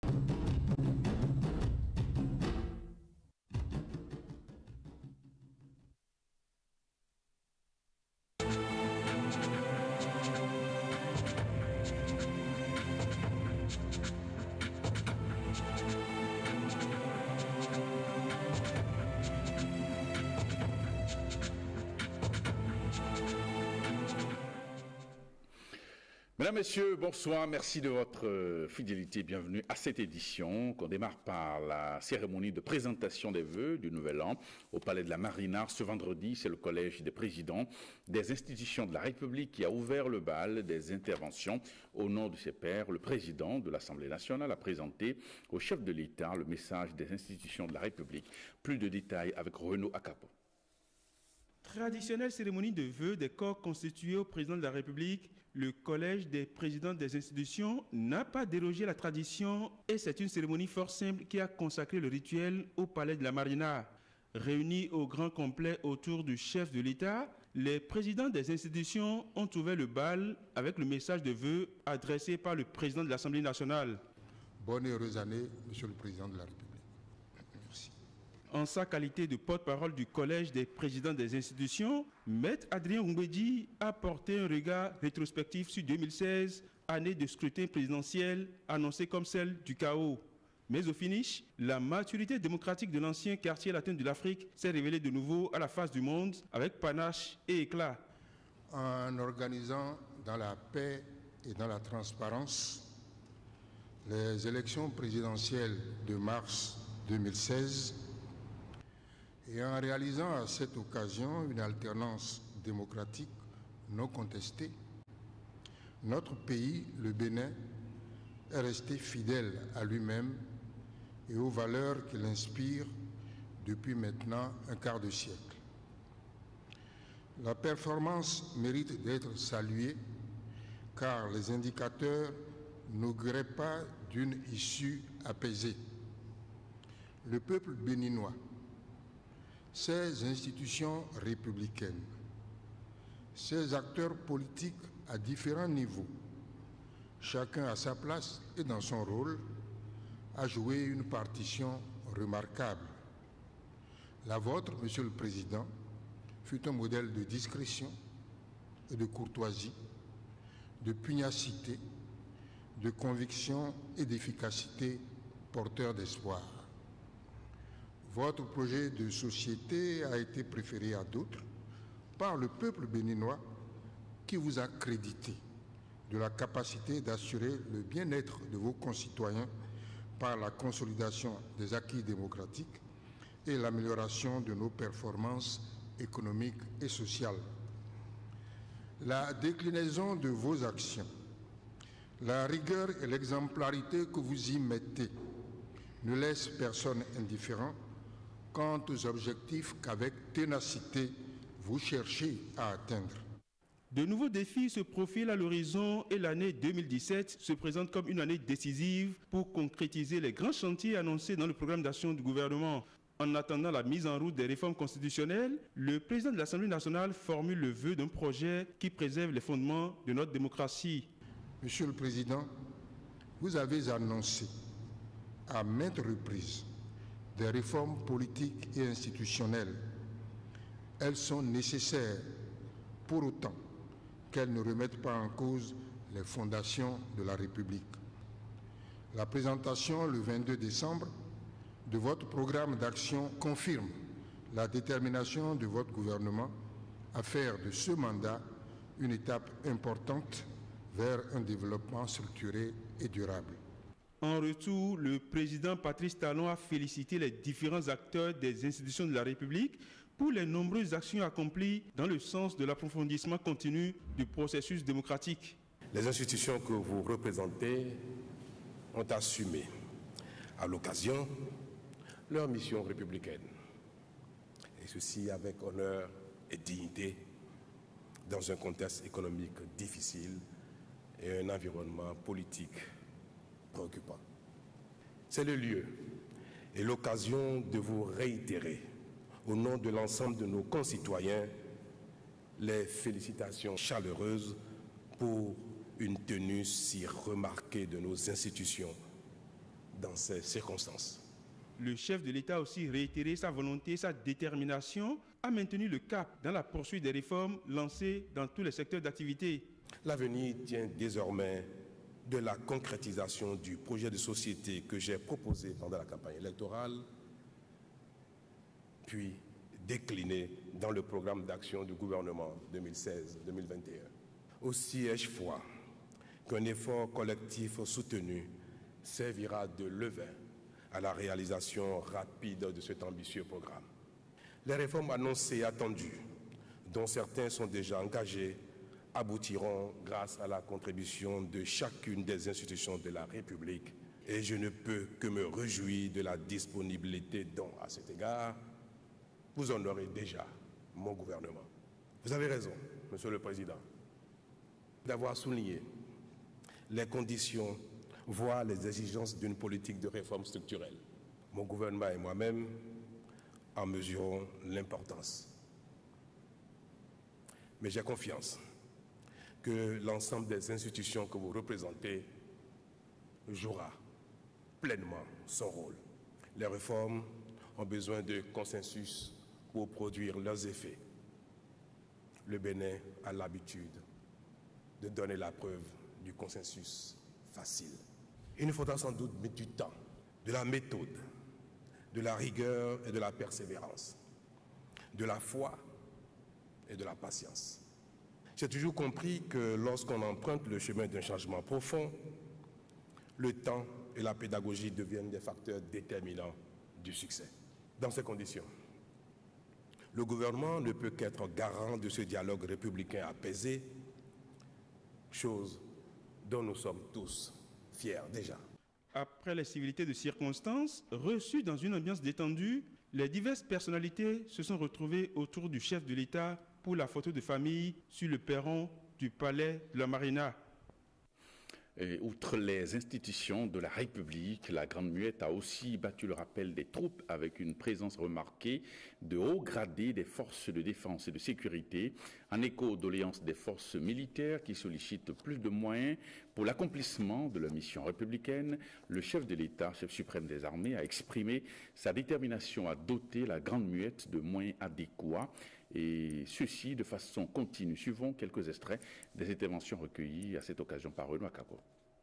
Mesdames, Messieurs, bonsoir, merci de votre fidélité. Bienvenue à cette édition qu'on démarre par la cérémonie de présentation des vœux du Nouvel An au Palais de la Marina. Ce vendredi, c'est le Collège des présidents des institutions de la République qui a ouvert le bal des interventions. Au nom de ses pairs, le président de l'Assemblée nationale a présenté au chef de l'État le message des institutions de la République. Plus de détails avec Renaud Akapo. Traditionnelle cérémonie de vœux des corps constitués au président de la République, le Collège des présidents des institutions n'a pas dérogé à la tradition et c'est une cérémonie fort simple qui a consacré le rituel au Palais de la Marina. Réunis au grand complet autour du chef de l'État, les présidents des institutions ont ouvert le bal avec le message de vœux adressé par le président de l'Assemblée nationale. Bonne et heureuse année, Monsieur le Président de la République. Merci. En sa qualité de porte-parole du Collège des présidents des institutions, Maître Adrien Oumbedi a porté un regard rétrospectif sur 2016, année de scrutin présidentiel annoncée comme celle du chaos. Mais au finish, la maturité démocratique de l'ancien quartier latin de l'Afrique s'est révélée de nouveau à la face du monde avec panache et éclat. En organisant dans la paix et dans la transparence les élections présidentielles de mars 2016, et en réalisant à cette occasion une alternance démocratique non contestée, notre pays, le Bénin, est resté fidèle à lui-même et aux valeurs qu'il inspire depuis maintenant un quart de siècle. La performance mérite d'être saluée car les indicateurs n'auguraient pas d'une issue apaisée. Le peuple béninois, ces institutions républicaines, ces acteurs politiques à différents niveaux, chacun à sa place et dans son rôle, a joué une partition remarquable. La vôtre, Monsieur le Président, fut un modèle de discrétion et de courtoisie, de pugnacité, de conviction et d'efficacité porteur d'espoir. Votre projet de société a été préféré à d'autres par le peuple béninois qui vous a crédité de la capacité d'assurer le bien-être de vos concitoyens par la consolidation des acquis démocratiques et l'amélioration de nos performances économiques et sociales. La déclinaison de vos actions, la rigueur et l'exemplarité que vous y mettez ne laissent personne indifférent quant aux objectifs qu'avec ténacité vous cherchez à atteindre. De nouveaux défis se profilent à l'horizon et l'année 2017 se présente comme une année décisive pour concrétiser les grands chantiers annoncés dans le programme d'action du gouvernement. En attendant la mise en route des réformes constitutionnelles, le président de l'Assemblée nationale formule le vœu d'un projet qui préserve les fondements de notre démocratie. Monsieur le Président, vous avez annoncé à maintes reprises des réformes politiques et institutionnelles. Elles sont nécessaires, pour autant qu'elles ne remettent pas en cause les fondations de la République. La présentation le 22 décembre de votre programme d'action confirme la détermination de votre gouvernement à faire de ce mandat une étape importante vers un développement structuré et durable. En retour, le président Patrice Talon a félicité les différents acteurs des institutions de la République pour les nombreuses actions accomplies dans le sens de l'approfondissement continu du processus démocratique. Les institutions que vous représentez ont assumé à l'occasion leur mission républicaine, et ceci avec honneur et dignité dans un contexte économique difficile et un environnement politique préoccupant. C'est le lieu et l'occasion de vous réitérer, au nom de l'ensemble de nos concitoyens, les félicitations chaleureuses pour une tenue si remarquée de nos institutions dans ces circonstances. Le chef de l'État a aussi réitéré sa volonté et sa détermination à maintenir le cap dans la poursuite des réformes lancées dans tous les secteurs d'activité. L'avenir tient désormais de la concrétisation du projet de société que j'ai proposé pendant la campagne électorale, puis décliné dans le programme d'action du gouvernement 2016-2021. Aussi ai-je foi qu'un effort collectif soutenu servira de levain à la réalisation rapide de cet ambitieux programme. Les réformes annoncées et attendues, dont certains sont déjà engagés, aboutiront grâce à la contribution de chacune des institutions de la République. Et je ne peux que me réjouir de la disponibilité dont, à cet égard, vous honorez déjà mon gouvernement. Vous avez raison, Monsieur le Président, d'avoir souligné les conditions, voire les exigences d'une politique de réforme structurelle. Mon gouvernement et moi-même en mesurons l'importance. Mais j'ai confiance que l'ensemble des institutions que vous représentez jouera pleinement son rôle. Les réformes ont besoin de consensus pour produire leurs effets. Le Bénin a l'habitude de donner la preuve du consensus facile. Il nous faudra sans doute mettre du temps, de la méthode, de la rigueur et de la persévérance, de la foi et de la patience. J'ai toujours compris que lorsqu'on emprunte le chemin d'un changement profond, le temps et la pédagogie deviennent des facteurs déterminants du succès. Dans ces conditions, le gouvernement ne peut qu'être garant de ce dialogue républicain apaisé, chose dont nous sommes tous fiers déjà. Après les civilités de circonstances, reçues dans une ambiance détendue, les diverses personnalités se sont retrouvées autour du chef de l'État pour la photo de famille sur le perron du palais de la Marina. Et outre les institutions de la République, la Grande Muette a aussi battu le rappel des troupes avec une présence remarquée de hauts gradés des forces de défense et de sécurité, en écho aux doléances des forces militaires qui sollicitent plus de moyens pour l'accomplissement de leur mission républicaine. Le chef de l'État, chef suprême des armées, a exprimé sa détermination à doter la Grande Muette de moyens adéquats, et ceci de façon continue. Suivons quelques extraits des interventions recueillies à cette occasion par Renaud Akako.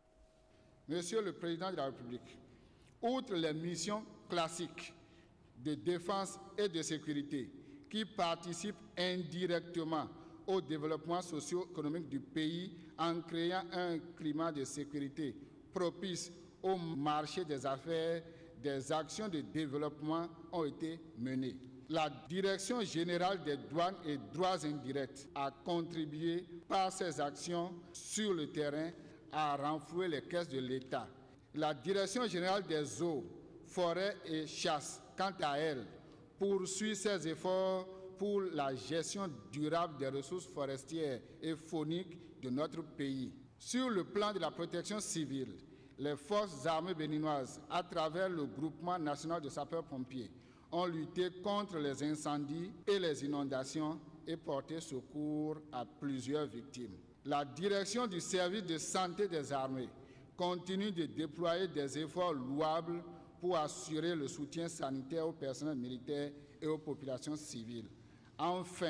Monsieur le Président de la République, outre les missions classiques de défense et de sécurité qui participent indirectement au développement socio-économique du pays en créant un climat de sécurité propice au marché des affaires, des actions de développement ont été menées. La Direction générale des douanes et droits indirects a contribué par ses actions sur le terrain à renflouer les caisses de l'État. La Direction générale des eaux, forêts et chasse, quant à elle, poursuit ses efforts pour la gestion durable des ressources forestières et fauniques de notre pays. Sur le plan de la protection civile, les forces armées béninoises, à travers le groupement national de sapeurs-pompiers, ont lutté contre les incendies et les inondations et porté secours à plusieurs victimes. La direction du service de santé des armées continue de déployer des efforts louables pour assurer le soutien sanitaire aux personnels militaires et aux populations civiles. Enfin,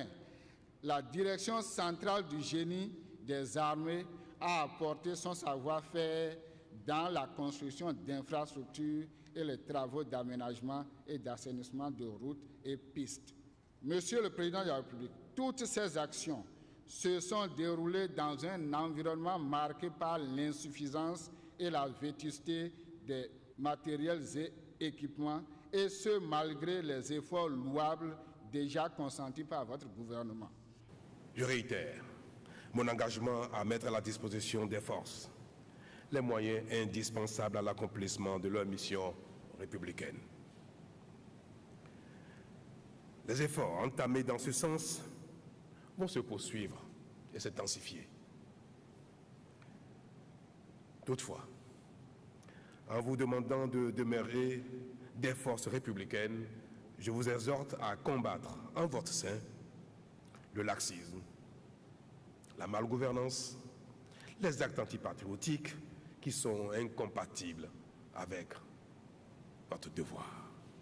la direction centrale du génie des armées a apporté son savoir-faire dans la construction d'infrastructures et les travaux d'aménagement et d'assainissement de routes et pistes. Monsieur le Président de la République, toutes ces actions se sont déroulées dans un environnement marqué par l'insuffisance et la vétusté des matériels et équipements, et ce malgré les efforts louables déjà consentis par votre gouvernement. Je réitère mon engagement à mettre à la disposition des forces les moyens indispensables à l'accomplissement de leur mission républicaine. Les efforts entamés dans ce sens vont se poursuivre et s'intensifier. Toutefois, en vous demandant de demeurer des forces républicaines, je vous exhorte à combattre en votre sein le laxisme, la malgouvernance, les actes antipatriotiques qui sont incompatibles avec votre devoir.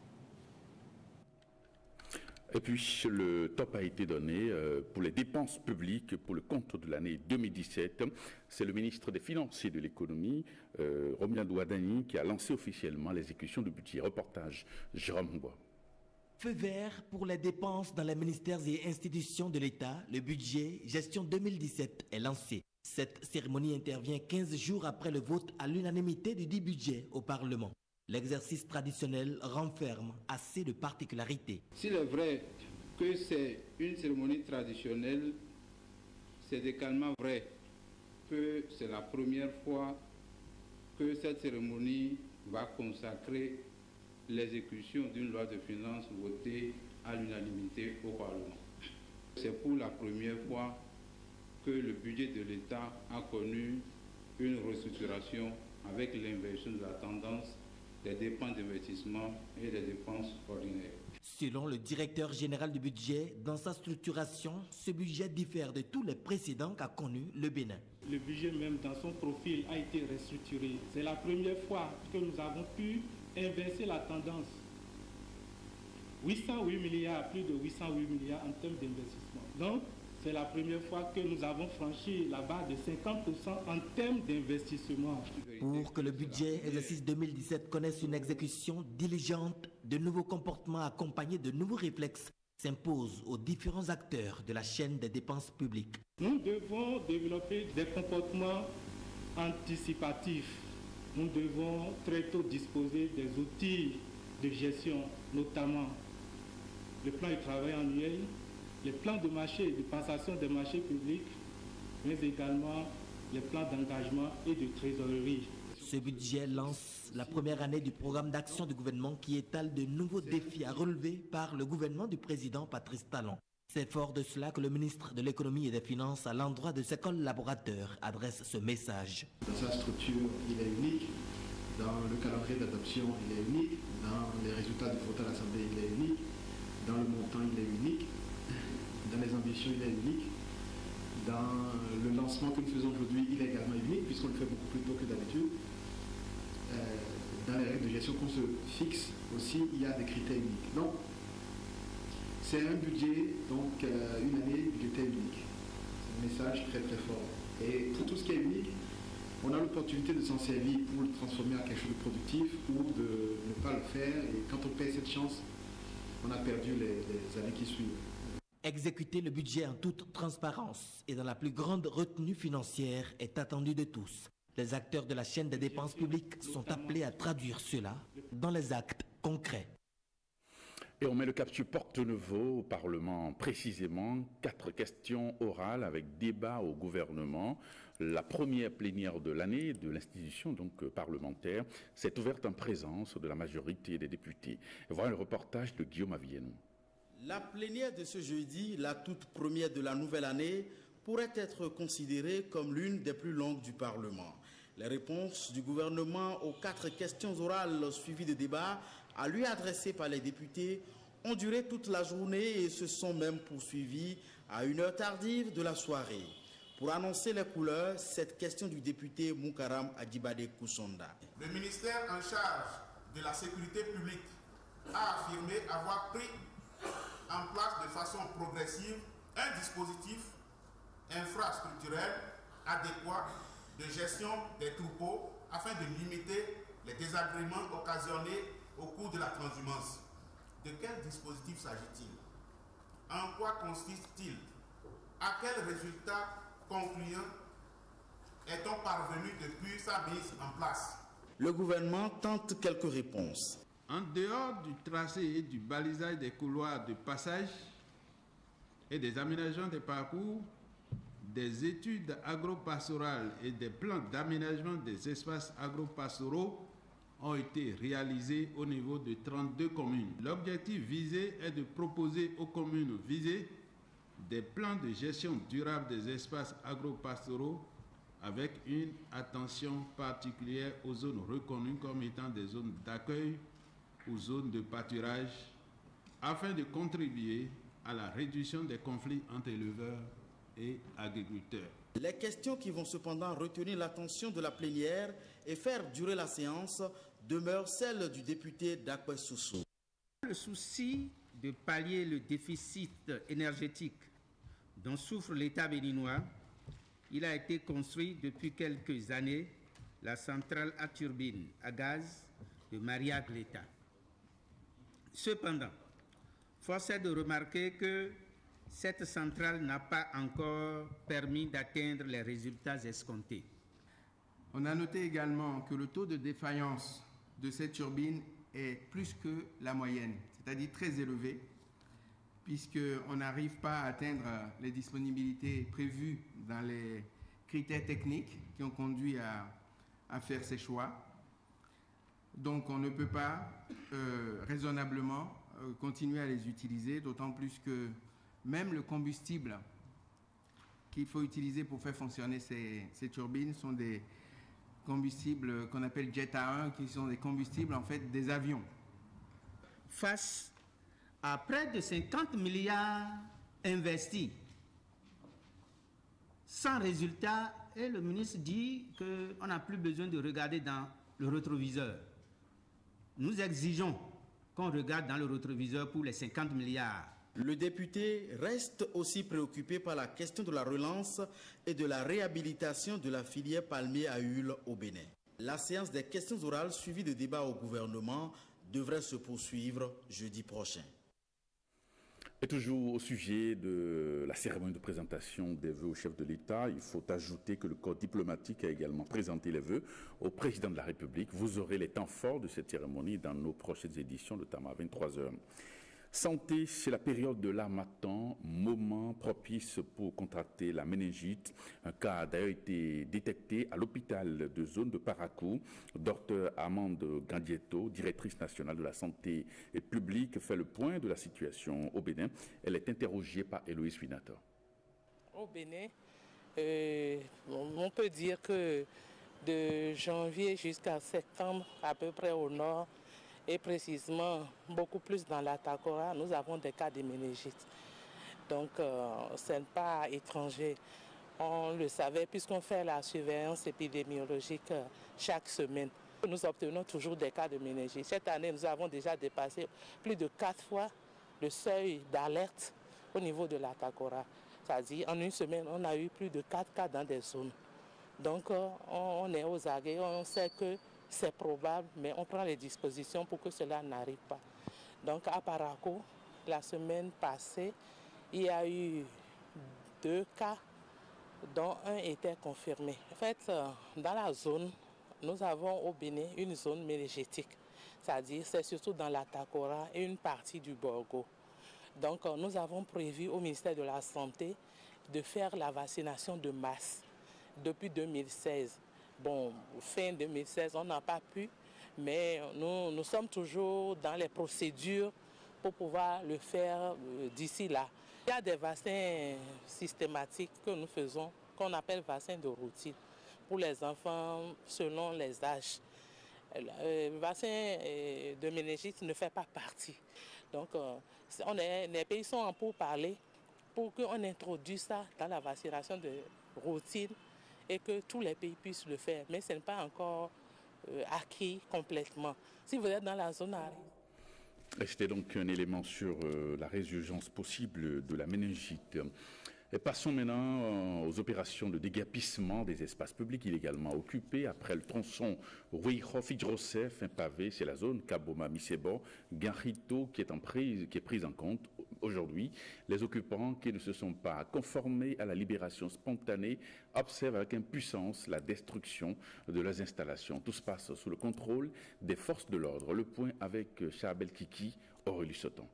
Et puis, le top a été donné pour les dépenses publiques pour le compte de l'année 2017. C'est le ministre des Finances et de l'Économie, Romilane Ouadani, qui a lancé officiellement l'exécution du budget. Reportage, Jérôme Bois. Feu vert pour les dépenses dans les ministères et institutions de l'État. Le budget gestion 2017 est lancé. Cette cérémonie intervient 15 jours après le vote à l'unanimité du dit budget au Parlement. L'exercice traditionnel renferme assez de particularités. S'il est vrai que c'est une cérémonie traditionnelle, c'est également vrai que c'est la première fois que cette cérémonie va consacrer l'exécution d'une loi de finances votée à l'unanimité au Parlement. C'est pour la première fois que le budget de l'État a connu une restructuration avec l'inversion de la tendance des dépenses d'investissement et des dépenses ordinaires. Selon le directeur général du budget, dans sa structuration, ce budget diffère de tous les précédents qu'a connu le Bénin. Le budget même dans son profil a été restructuré. C'est la première fois que nous avons pu inverser la tendance. 808 milliards, plus de 808 milliards en termes d'investissement. Donc, c'est la première fois que nous avons franchi la barre de 50% en termes d'investissement. Pour que le budget exercice 2017 connaisse une exécution diligente, de nouveaux comportements accompagnés de nouveaux réflexes s'imposent aux différents acteurs de la chaîne des dépenses publiques. Nous devons développer des comportements anticipatifs. Nous devons très tôt disposer des outils de gestion, notamment le plan de travail annuel, les plans de marché, de passation des marchés publics, mais également les plans d'engagement et de trésorerie. Ce budget lance la première année du programme d'action du gouvernement qui étale de nouveaux défis à relever par le gouvernement du président Patrice Talon. C'est fort de cela que le ministre de l'Économie et des Finances, à l'endroit de ses collaborateurs, adresse ce message. Dans sa structure, il est unique. Dans le calendrier d'adoption, il est unique. Dans les résultats du vote à l'Assemblée, il est unique. Dans le montant, il est unique. Dans les ambitions, il est unique. Dans le lancement que nous faisons aujourd'hui, il est également unique, puisqu'on le fait beaucoup plus tôt que d'habitude. Dans les règles de gestion qu'on se fixe aussi, il y a des critères uniques. Donc, c'est un budget, donc une année budgétaire unique. C'est un message très très fort. Et pour tout ce qui est unique, on a l'opportunité de s'en servir pour le transformer en quelque chose de productif ou de ne pas le faire. Et quand on perd cette chance, on a perdu les années qui suivent. Exécuter le budget en toute transparence et dans la plus grande retenue financière est attendu de tous. Les acteurs de la chaîne des dépenses publiques sont appelés à traduire cela dans les actes concrets. Et on met le cap sur Porte-Nouveau au Parlement précisément. 4 questions orales avec débat au gouvernement. La première plénière de l'année de l'institution donc parlementaire s'est ouverte en présence de la majorité des députés. Et voilà le reportage de Guillaume Avienou. La plénière de ce jeudi, la toute première de la nouvelle année, pourrait être considérée comme l'une des plus longues du Parlement. Les réponses du gouvernement aux 4 questions orales suivies de débats à lui adressées par les députés ont duré toute la journée et se sont même poursuivies à une heure tardive de la soirée. Pour annoncer les couleurs, cette question du député Moukaram Adjibade Koussonda. Le ministère en charge de la sécurité publique a affirmé avoir pris en place de façon progressive un dispositif infrastructurel adéquat de gestion des troupeaux afin de limiter les désagréments occasionnés au cours de la transhumance. De quel dispositif s'agit-il? En quoi consiste-t-il? À quel résultat concluant est-on parvenu depuis sa mise en place? Le gouvernement tente quelques réponses. En dehors du tracé et du balisage des couloirs de passage et des aménagements des parcours, des études agro-pastorales et des plans d'aménagement des espaces agro-pastoraux ont été réalisés au niveau de 32 communes. L'objectif visé est de proposer aux communes visées des plans de gestion durable des espaces agro-pastoraux avec une attention particulière aux zones reconnues comme étant des zones d'accueil ou zones de pâturage afin de contribuer à la réduction des conflits entre éleveurs et agriculteurs. Les questions qui vont cependant retenir l'attention de la plénière et faire durer la séance demeure celle du député Dakwe Soussou. Le souci de pallier le déficit énergétique dont souffre l'État béninois, il a été construit depuis quelques années la centrale à turbine à gaz de Maria Gleta. Cependant, force est de remarquer que cette centrale n'a pas encore permis d'atteindre les résultats escomptés. On a noté également que le taux de défaillance de cette turbine est plus que la moyenne, c'est-à-dire très élevé, puisqu'on n'arrive pas à atteindre les disponibilités prévues dans les critères techniques qui ont conduit à faire ces choix. Donc on ne peut pas raisonnablement continuer à les utiliser, d'autant plus que même le combustible qu'il faut utiliser pour faire fonctionner ces turbines sont des combustibles qu'on appelle Jet A1, qui sont des combustibles en fait des avions. Face à près de 50 milliards investis, sans résultat, et le ministre dit qu'on n'a plus besoin de regarder dans le rétroviseur. Nous exigeons qu'on regarde dans le rétroviseur pour les 50 milliards. Le député reste aussi préoccupé par la question de la relance et de la réhabilitation de la filière palmier à huile au Bénin. La séance des questions orales suivie de débats au gouvernement devrait se poursuivre jeudi prochain. Et toujours au sujet de la cérémonie de présentation des vœux au chef de l'État, il faut ajouter que le corps diplomatique a également présenté les vœux au président de la République. Vous aurez les temps forts de cette cérémonie dans nos prochaines éditions, notamment à 23h. Santé, c'est la période de l'harmattan, moment propice pour contracter la méningite. Un cas a d'ailleurs été détecté à l'hôpital de zone de Parakou. Dr Amande Gandietto, directrice nationale de la santé publique, fait le point de la situation au Bénin. Elle est interrogée par Héloïse Finator. Au Bénin, on peut dire que de janvier jusqu'à septembre, à peu près au nord, et précisément beaucoup plus dans la Takora, nous avons des cas de méningite. Donc ce n'est pas étranger. On le savait puisqu'on fait la surveillance épidémiologique chaque semaine. Nous obtenons toujours des cas de méningite. Cette année, nous avons déjà dépassé plus de 4 fois le seuil d'alerte au niveau de la Takora. C'est-à-dire en une semaine, on a eu plus de 4 cas dans des zones. Donc on est aux aguets, on sait que c'est probable, mais on prend les dispositions pour que cela n'arrive pas. Donc à Parakou, la semaine passée, il y a eu 2 cas, dont un était confirmé. En fait, dans la zone, nous avons au Bénin une zone méningétique, c'est-à-dire c'est surtout dans la Takora et une partie du Borgo. Donc nous avons prévu au ministère de la Santé de faire la vaccination de masse depuis 2016. Bon, fin 2016, on n'a pas pu, mais nous sommes toujours dans les procédures pour pouvoir le faire d'ici là. Il y a des vaccins systématiques que nous faisons, qu'on appelle vaccins de routine, pour les enfants selon les âges. Le vaccin de méningite ne fait pas partie. Donc, les pays sont en pourparlers pour qu'on introduise ça dans la vaccination de routine et que tous les pays puissent le faire. Mais ce n'est pas encore acquis complètement. Si vous êtes dans la zone à risque. C'était donc un élément sur la résurgence possible de la méningite. Et passons maintenant aux opérations de déguerpissement des espaces publics illégalement occupés. Après le tronçon Ruiho-Fidjrosef, un pavé, c'est la zone Kaboma-Misebo, Ganrito qui est prise en compte aujourd'hui. Les occupants qui ne se sont pas conformés à la libération spontanée observent avec impuissance la destruction de leurs installations. Tout se passe sous le contrôle des forces de l'ordre. Le point avec Chabel Kiki, Aurélie Soton.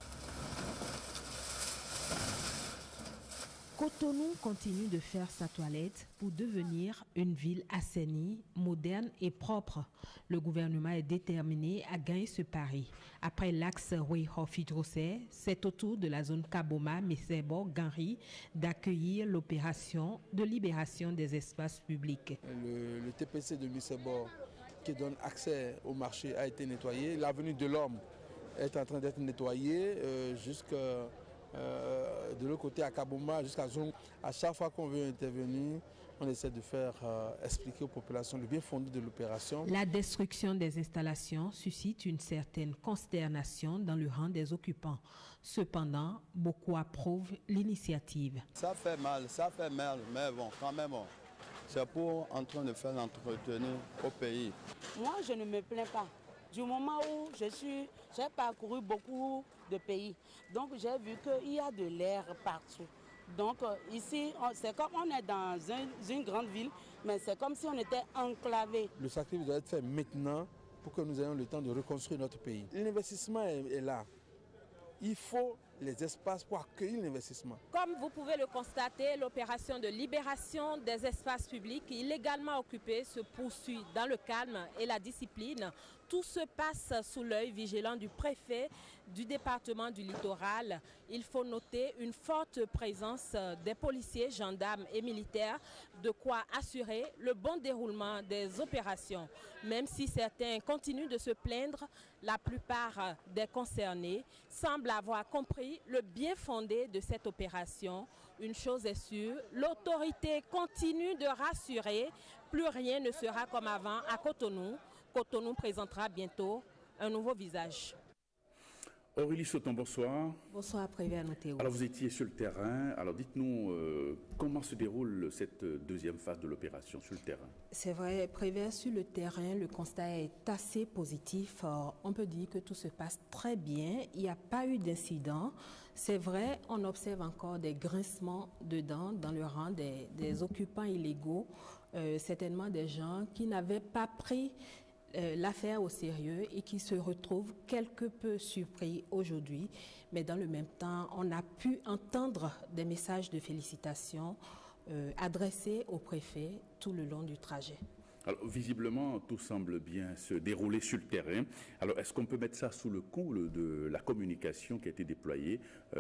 Cotonou continue de faire sa toilette pour devenir une ville assainie, moderne et propre. Le gouvernement est déterminé à gagner ce pari. Après l'axe Ruiho-Fidjrosef, c'est au tour de la zone Kaboma-Misebo-Ganri d'accueillir l'opération de libération des espaces publics. Le TPC de Misebo qui donne accès au marché a été nettoyé. L'avenue de l'Homme est en train d'être nettoyée de l'autre côté à Kaboma jusqu'à Zone. À chaque fois qu'on veut intervenir, on essaie de faire expliquer aux populations le bien fondé de l'opération. La destruction des installations suscite une certaine consternation dans le rang des occupants. Cependant, beaucoup approuvent l'initiative. Ça fait mal, mais bon, quand même, c'est pour en train de faire l'entretien au pays. Moi, je ne me plains pas. Du moment où j'ai parcouru beaucoup de pays, donc j'ai vu qu'il y a de l'air partout. Donc ici, c'est comme on est dans une grande ville, mais c'est comme si on était enclavé. Le sacrifice doit être fait maintenant pour que nous ayons le temps de reconstruire notre pays. L'investissement est là. Il faut les espaces pour accueillir l'investissement. Comme vous pouvez le constater, l'opération de libération des espaces publics illégalement occupés se poursuit dans le calme et la discipline. Tout se passe sous l'œil vigilant du préfet du département du Littoral. Il faut noter une forte présence des policiers, gendarmes et militaires, de quoi assurer le bon déroulement des opérations. Même si certains continuent de se plaindre, la plupart des concernés semblent avoir compris le bien fondé de cette opération. Une chose est sûre, l'autorité continue de rassurer, plus rien ne sera comme avant à Cotonou. Cotonou présentera bientôt un nouveau visage. Aurélie Soton, bonsoir. Bonsoir, Prévert Notéo. Alors vous étiez sur le terrain, alors dites-nous comment se déroule cette deuxième phase de l'opération sur le terrain? C'est vrai, Prévert, sur le terrain, le constat est assez positif. On peut dire que tout se passe très bien, il n'y a pas eu d'incident. C'est vrai, on observe encore des grincements dedans dans le rang des occupants illégaux, certainement des gens qui n'avaient pas pris l'affaire au sérieux et qui se retrouvent quelque peu surpris aujourd'hui. Mais dans le même temps, on a pu entendre des messages de félicitations adressés au préfet tout le long du trajet. Alors, visiblement, tout semble bien se dérouler sur le terrain. Alors, est-ce qu'on peut mettre ça sous le coup de la communication qui a été déployée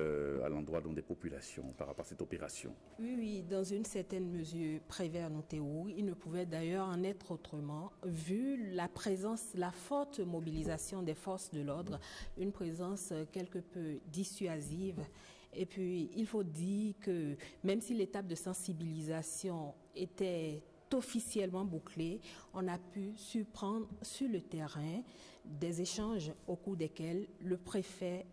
à l'endroit des populations par rapport à cette opération? Oui, dans une certaine mesure, Prévert Notéo, il ne pouvait d'ailleurs en être autrement, vu la présence, la forte mobilisation des forces de l'ordre, une présence quelque peu dissuasive. Et puis, il faut dire que même si l'étape de sensibilisation était officiellement bouclé, on a pu surprendre sur le terrain des échanges au cours desquels le préfet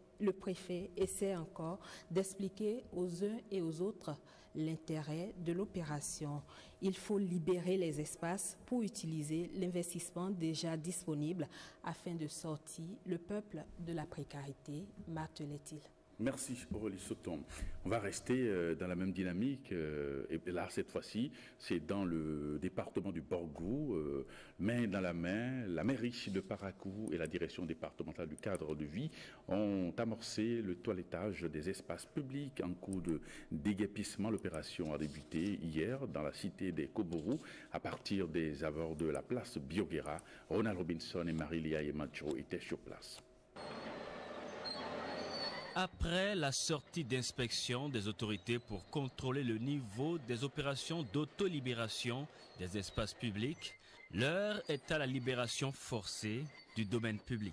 essaie encore d'expliquer aux uns et aux autres l'intérêt de l'opération. Il faut libérer les espaces pour utiliser l'investissement déjà disponible afin de sortir le peuple de la précarité, martelait-il. Merci Aurélie Soton. On va rester dans la même dynamique et là cette fois-ci c'est dans le département du Borgou, main dans la main, la mairie de Parakou et la direction départementale du cadre de vie ont amorcé le toilettage des espaces publics en cours de déguerpissement. L'opération a débuté hier dans la cité des Koborou à partir des abords de la place Bioguera. Ronald Robinson et Marie-Lia Yemadjo étaient sur place. Après la sortie d'inspection des autorités pour contrôler le niveau des opérations d'autolibération des espaces publics, l'heure est à la libération forcée du domaine public.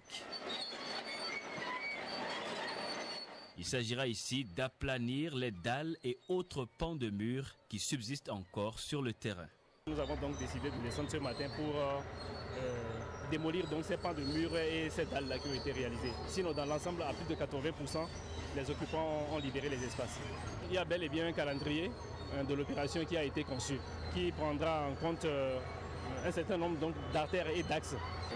Il s'agira ici d'aplanir les dalles et autres pans de murs qui subsistent encore sur le terrain. Nous avons donc décidé de descendre ce matin pour démolir donc ces pans de murs et ces dalles-là qui ont été réalisées. Sinon, dans l'ensemble, à plus de 80%, les occupants ont libéré les espaces. Il y a bel et bien un calendrier de l'opération qui a été conçu, qui prendra en compte un certain nombre d'artères et d'axes.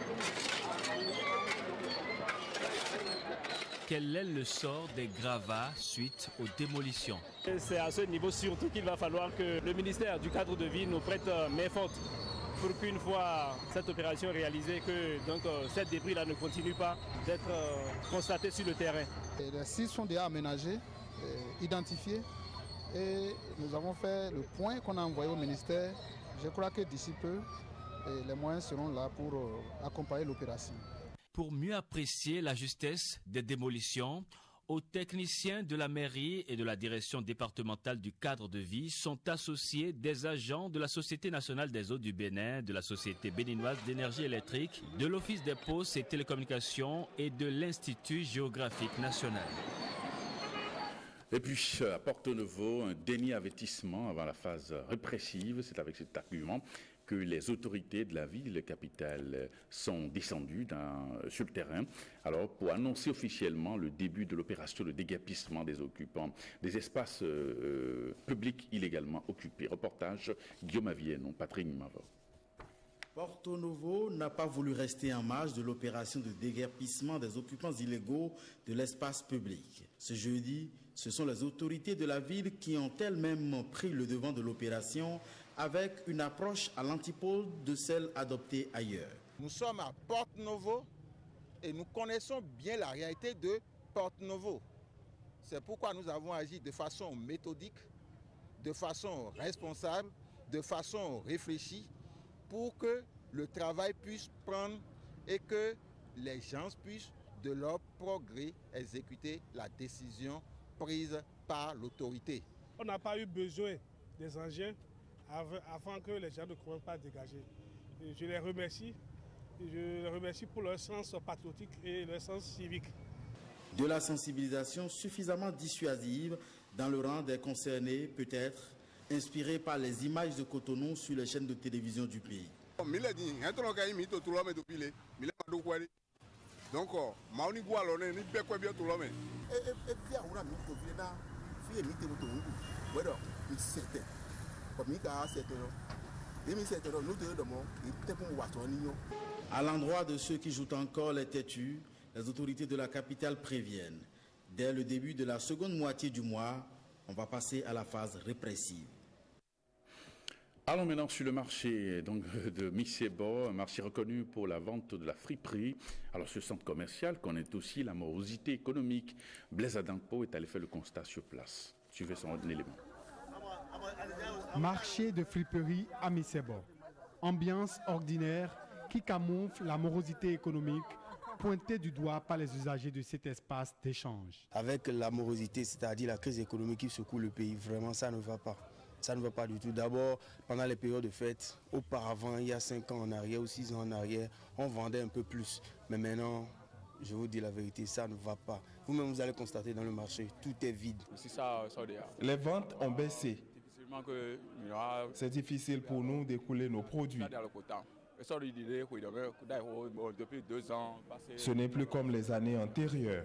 Quel est le sort des gravats suite aux démolitions? C'est à ce niveau surtout qu'il va falloir que le ministère du cadre de vie nous prête main forte pour qu'une fois cette opération réalisée, que ces débris-là ne continuent pas d'être constatés sur le terrain. Les sites sont déjà aménagés, identifiés, et nous avons fait le point qu'on a envoyé au ministère. Je crois que d'ici peu, les moyens seront là pour accompagner l'opération. Pour mieux apprécier la justesse des démolitions, aux techniciens de la mairie et de la direction départementale du cadre de vie sont associés des agents de la Société nationale des eaux du Bénin, de la Société béninoise d'énergie électrique, de l'Office des postes et télécommunications et de l'Institut géographique national. Et puis, à Porto-Novo, un déni avertissement avant la phase répressive. C'est avec cet argument que les autorités de la ville capitale sont descendues sur le terrain. Alors, pour annoncer officiellement le début de l'opération de déguerpissement des occupants des espaces publics illégalement occupés. Reportage Guillaume Avienon, Patrick Mavor. Porto-Novo n'a pas voulu rester en marge de l'opération de déguerpissement des occupants illégaux de l'espace public. Ce jeudi, ce sont les autorités de la ville qui ont elles-mêmes pris le devant de l'opération avec une approche à l'antipode de celle adoptée ailleurs. Nous sommes à Porto-Novo et nous connaissons bien la réalité de Porto-Novo. C'est pourquoi nous avons agi de façon méthodique, de façon responsable, de façon réfléchie, pour que le travail puisse prendre et que les gens puissent de leur progrès exécuter la décision prise par l'autorité. On n'a pas eu besoin des engins avant que les gens ne commencent pas à dégager. Et je les remercie. Je les remercie pour leur sens patriotique et leur sens civique. De la sensibilisation suffisamment dissuasive dans le rang des concernés, peut-être inspiré par les images de Cotonou sur les chaînes de télévision du pays. À l'endroit de ceux qui jouent encore les têtus, les autorités de la capitale préviennent. Dès le début de la seconde moitié du mois, on va passer à la phase répressive. Allons maintenant sur le marché donc, de Missebo, un marché reconnu pour la vente de la friperie. Alors ce centre commercial connaît aussi la morosité économique. Blaise Adampo est allé faire le constat sur place. Suivez son élément. Marché de friperie à Missebo. Ambiance ordinaire qui camoufle la morosité économique pointée du doigt par les usagers de cet espace d'échange. Avec la morosité, c'est-à-dire la crise économique qui secoue le pays, vraiment ça ne va pas. Ça ne va pas du tout. D'abord, pendant les périodes de fête, auparavant, il y a 5 ans en arrière ou 6 ans en arrière, on vendait un peu plus. Mais maintenant, je vous dis la vérité, ça ne va pas. Vous-même, vous allez constater dans le marché, tout est vide. Les ventes ont baissé. C'est difficile pour nous d'écouler nos produits. Ce n'est plus comme les années antérieures.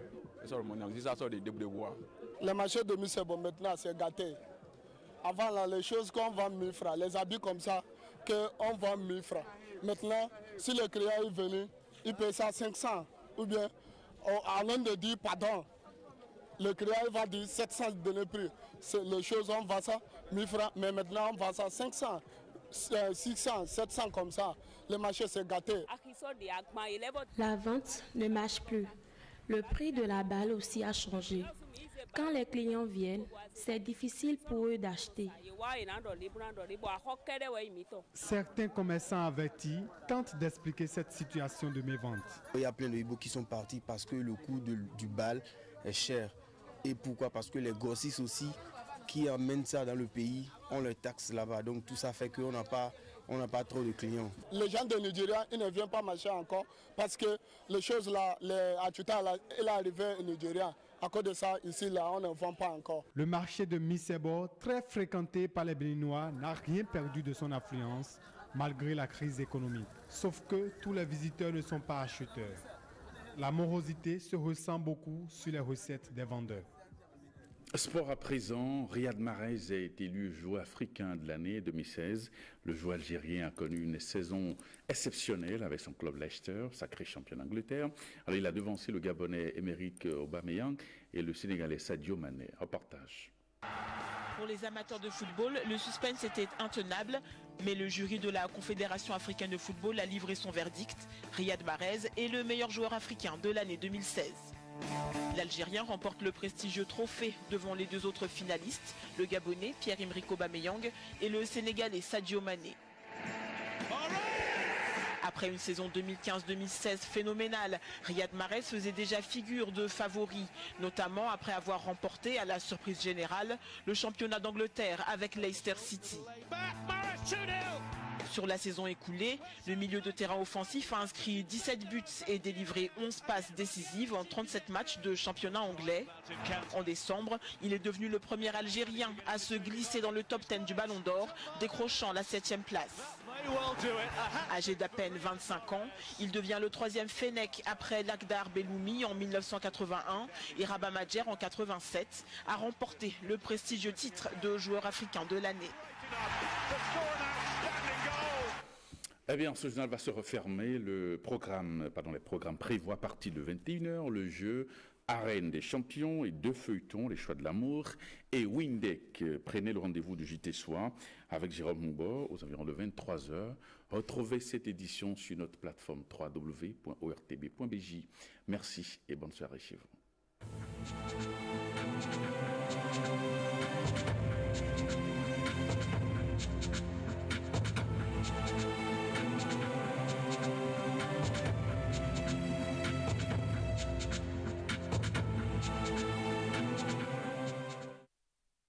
Le marché de Missebo maintenant, c'est gâté. Avant, là, les choses qu'on vend 1000 francs, les habits comme ça, qu'on vend 1000 francs. Maintenant, si le client est venu, il paye ça 500. Ou bien, avant de dire pardon, le client va dire 700 de le prix. Les choses, on vend ça 1000 francs, mais maintenant, on vend ça 500, 600, 700 comme ça. Le marché s'est gâté. La vente ne marche plus. Le prix de la balle aussi a changé. Quand les clients viennent, c'est difficile pour eux d'acheter. Certains commerçants avertis tentent d'expliquer cette situation de mévente. Il y a plein de hiboux qui sont partis parce que le coût du bal est cher. Et pourquoi? Parce que les grossistes aussi qui emmènent ça dans le pays, on les taxe là-bas. Donc tout ça fait qu'on n'a pas trop de clients. Les gens de Nigeria, ils ne viennent pas marcher encore parce que les choses là, les Achuta, il est arrivé au Nigeria. À cause de ça, ici, là, on ne vend pas encore. Le marché de Missebo, très fréquenté par les Béninois, n'a rien perdu de son affluence, malgré la crise économique. Sauf que tous les visiteurs ne sont pas acheteurs. La morosité se ressent beaucoup sur les recettes des vendeurs. Sport à présent, Riyad Mahrez a été élu joueur africain de l'année 2016. Le joueur algérien a connu une saison exceptionnelle avec son club Leicester, sacré champion d'Angleterre. Alors il a devancé le Gabonais Emerick Aubameyang et le Sénégalais Sadio Mané. Reportage. Pour les amateurs de football, le suspense était intenable, mais le jury de la Confédération africaine de football a livré son verdict. Riyad Mahrez est le meilleur joueur africain de l'année 2016. L'Algérien remporte le prestigieux trophée devant les deux autres finalistes, le Gabonais Pierre-Emerick Aubameyang et le Sénégalais Sadio Mané. Après une saison 2015-2016 phénoménale, Riyad Mahrez faisait déjà figure de favori, notamment après avoir remporté à la surprise générale le championnat d'Angleterre avec Leicester City. Sur la saison écoulée, le milieu de terrain offensif a inscrit 17 buts et délivré 11 passes décisives en 37 matchs de championnat anglais. En décembre, il est devenu le premier Algérien à se glisser dans le top 10 du Ballon d'Or, décrochant la 7e place. Âgé d'à peine 25 ans, il devient le 3e Fennec après Lakhdar Belloumi en 1981 et Rabat Majer en 87, a remporté le prestigieux titre de joueur africain de l'année. Eh bien, ce journal va se refermer. Les programmes prévoient à partir de 21h le jeu Arène des champions et 2 feuilletons, les choix de l'amour et Windeck. Prenez le rendez-vous du JT Soir avec Jérôme Moubor aux environs de 23h. Retrouvez cette édition sur notre plateforme www.ortb.bj. Merci et bonne soirée chez vous.